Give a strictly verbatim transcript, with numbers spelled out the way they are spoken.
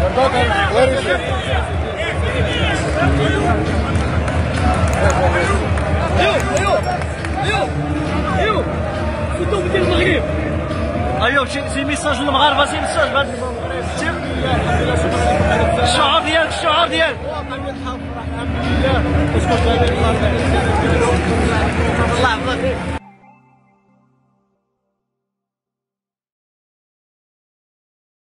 ايوا شي ميساج للمغاربه، شي ميساج بهذا الشعار ديالك، الشعار ديالك. الحمد لله.